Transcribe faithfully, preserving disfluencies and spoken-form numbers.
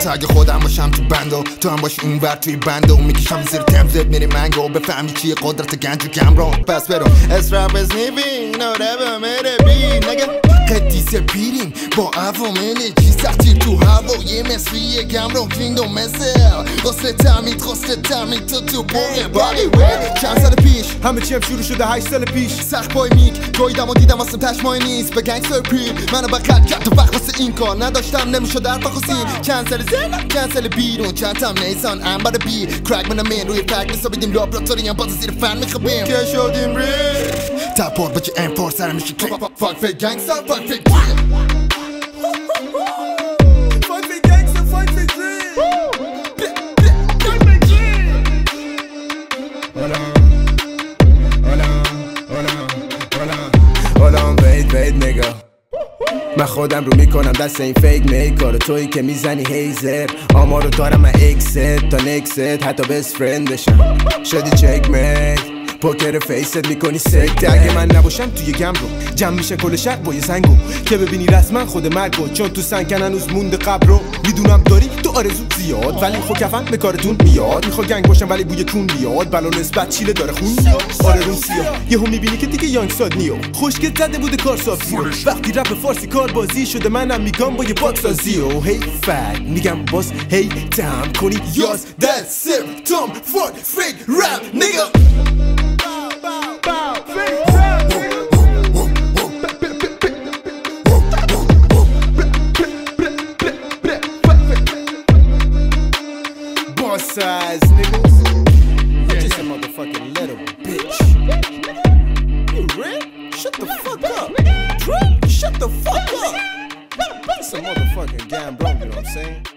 حتی اگه خودم باشم تو بندو تو هم باشی اونور توی بندو میکشم زیر تمزت میری منگو بفهمی چیه قدرت گنج و گمرون پس برو اسراب از نیوین آره میره بین نگه قدیسه بیریم با عوامل چی سختی تو هوای مصری گمرون ویندو مثل غسل تمید غسل تمید تو تو بوره بالی وید چند سال پیش همه چیم شروع شده هشت سال پیش سخت پای میک گویدم و دیدم واسم تشمای نیست به گنگستر پیر منو بقید کرد تو وقت واسه این کار نداشتم نمیشد در بخواسیم چند سال زنم چند سال بیرون چند تام نیسان انبار بی کرک من امین روی فک میسابیدیم لابراتوری هم باز زیر فن میخوابیم که شدیم ری تپور بچه ام فور سرم میشه کلیک فاک فیک گنگستر فاک فیک فاک فیک گنگستر فاک فیک ری وید نگا من خودم رو میکنم دست این فیک میک کار تویی که میزنی هیزر آمارو دارم من اکست تا نکست حتی بست فرند بشم شدی چک میک پوکر فیست میکنی سکت اگه من نباشم توی گمرون جمع میشه کل شهر با یه سنگو که ببینی رسما خود مرگو چون تو سنگن هنوز مونده قبرو میدونم داری تو آرزو زیاد ولی خو کفن به کارتون میاد میخوا گنگ باشم ولی بوی کون بیاد بلا نسبت چیله داره خون آره رون سیاه یهو میبینی که دیگه یانگ ساد نیو خوشگل زده بوده کار صافی وقتی رپ فارسی کار بازی شده منم میگم با یه پاک سازی و هی فک میگم باز هی تم کنی یاز دت سیمپتوم فاک فیک رپ نیگا size niggas. You're just a motherfucking little bitch. You real? Shut the fuck up. Shut the fuck up. It's a motherfucking Gambron, you know what I'm saying?